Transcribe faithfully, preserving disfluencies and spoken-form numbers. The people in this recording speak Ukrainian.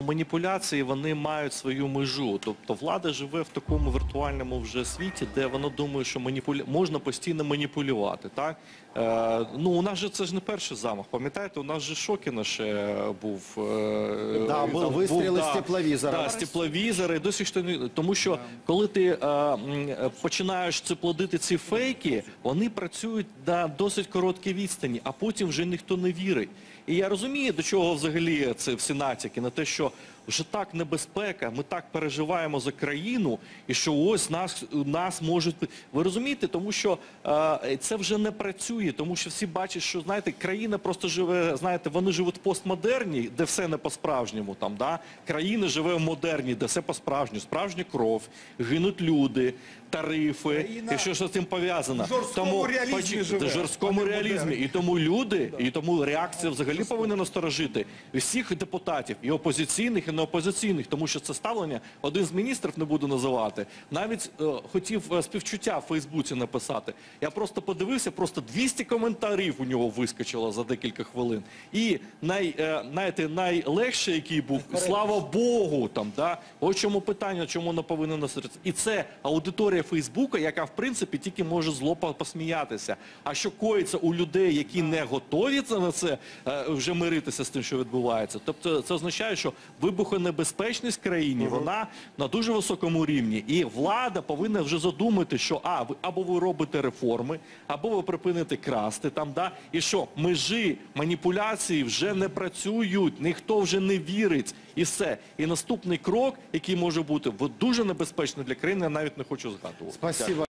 Маніпуляції, вони мають свою межу. Тобто влада живе в такому віртуальному вже світі, де вона думає, що маніпуля... можна постійно маніпулювати. Так? Е, ну, у нас же це ж не перший замах. Пам'ятаєте, у нас же Шокіна ще був. Е, да, був вистріли був, з тепловізора. Да, з тепловізора. І досі що не... Тому що коли ти е, починаєш це плодити ці фейки, вони працюють на досить короткій відстані, а потім вже ніхто не вірить. І я розумію, до чого взагалі це всі натяки, на те, що вже так небезпека, ми так переживаємо за країну, і що ось нас, нас можуть... Ви розумієте, тому що е, це вже не працює, тому що всі бачать, що, знаєте, країна просто живе, знаєте, вони живуть в постмодерні, де все не по-справжньому, там, да? Країна живе в модерні, де все по-справжньому, справжня кров, гинуть люди, тарифи, Країна і що ж з цим пов'язано. в жорсткому реалізмі живе, В жорсткому реалізмі. І тому люди, і тому реакція взагалі повинна насторожити всіх депутатів, і опозиційних, і неопозиційних, тому що це ставлення, один з міністрів, не буду називати, навіть е, хотів е, співчуття в Фейсбуці написати. Я просто подивився, просто двісті коментарів у нього вискочило за декілька хвилин. І най, е, знаєте, найлегше, який був, слава Богу, там, да? Ось чому питання, чому не повинен насердитися. І це аудиторія Фейсбука, яка, в принципі, тільки може зло посміятися. А що коїться у людей, які не готові на це е, вже миритися з тим, що відбувається. Тобто це означає, що вибухонебезпечність в країні, угу. вона на дуже високому рівні. І влада повинна вже задумати, що а, ви, або ви робите реформи, або ви припините красти там, да? І що межі маніпуляції вже не працюють, ніхто вже не вірить. І все. І наступний крок, який може бути дуже небезпечний для країни, я навіть не хочу згадувати. Спасибо.